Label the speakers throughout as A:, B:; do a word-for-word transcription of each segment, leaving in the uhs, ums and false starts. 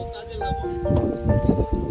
A: 더 따지려고.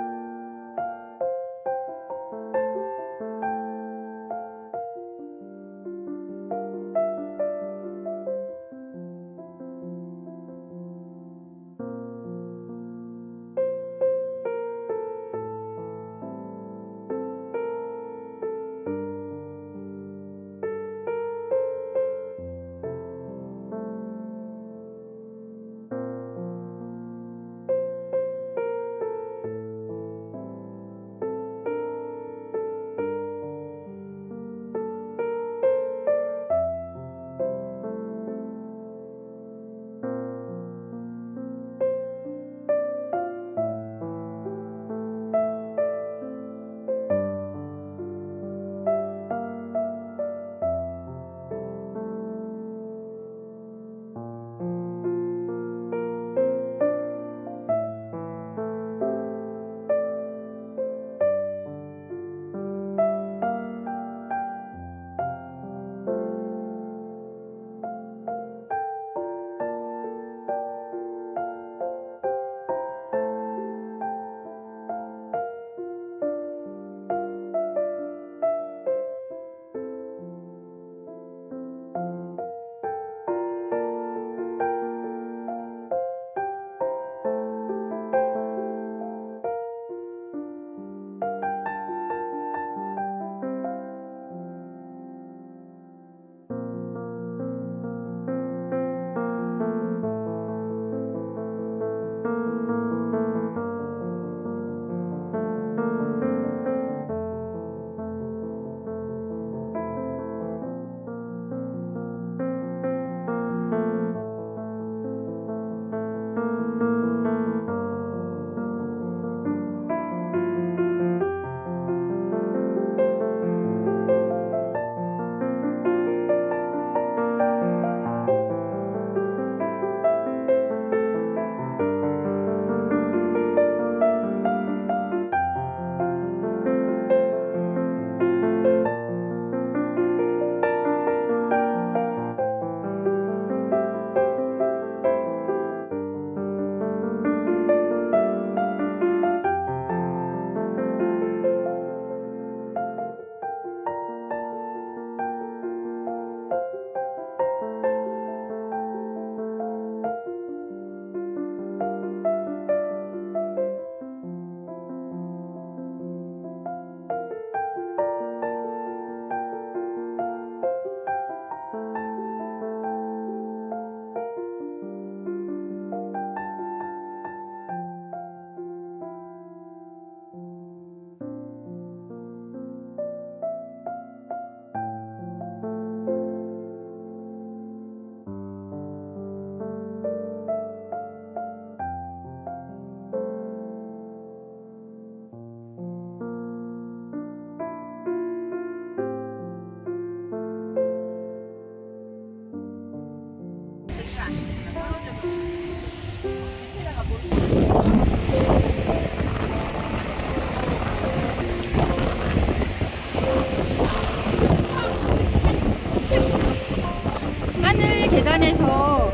B: 하늘 계단에서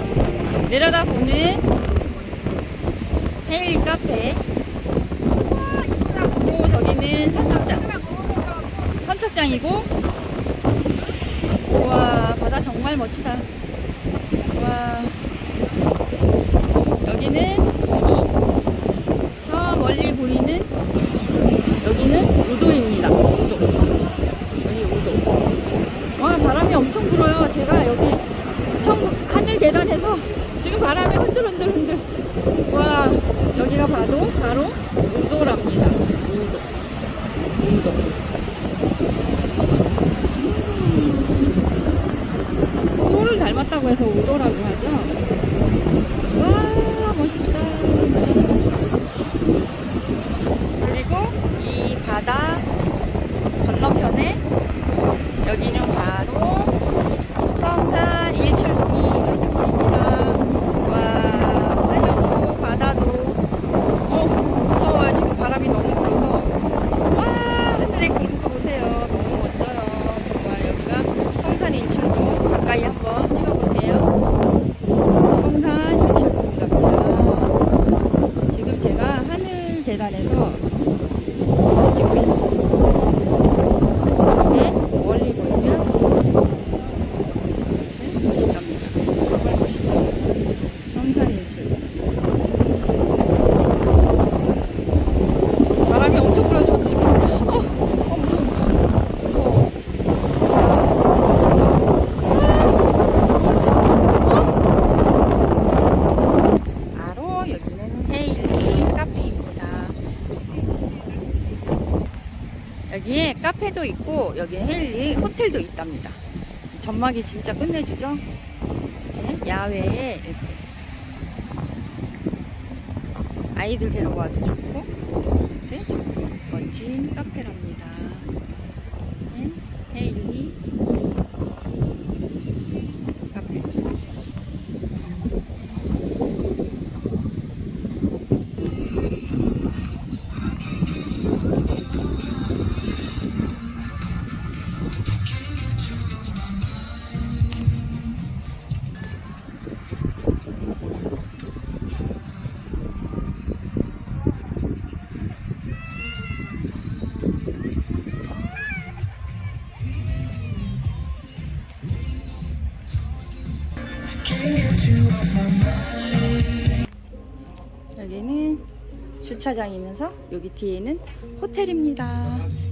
B: 내려다보는 헤일리 카페. 그리고 저기는 선착장. 선착장이고, 우와, 바다 정말 멋지다. 와, 여기는 우도. 저 멀리 보이는 여기는 우도입니다. 우도. 여기 우도. 와, 바람이 엄청 불어요. 제가 여기 처음 하늘 계단에서 지금 바람이 흔들흔들 흔들. 와, 여기가 바로 바로 우도랍니다. 우도. 우도. 소를 닮았다고 해서 우도라고 하죠. 와, 멋있다. 그리고 이 바다 건너편에 여기는 바로 성산 일출봉이 이렇게 보입니다. 와, 하늘도 바다도. 어, 무서워요. 지금 카페도 있고 여기 헤일리 호텔도 있답니다. 전망이 진짜 끝내주죠. 네, 야외에 이렇게 아이들 데려가도 좋고 네, 멋진 카페랍니다. 네, 헤일리 카페. 여기는 주차장이면서 여기 뒤에는 호텔입니다.